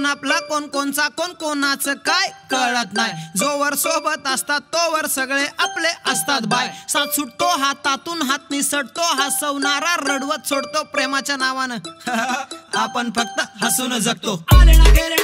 कोण आपला कोण कोणचा कोण कोणाचं काय कळत नाही. जोवर सोबत असतात तोवर सगळे आपले असतात बाय. साथ सुटतो हातातून हात निसटतो हसवणारा रडवत सोडतो प्रेमाच्या नावानं आपण फक्त हसून जगतो. आले ना गेले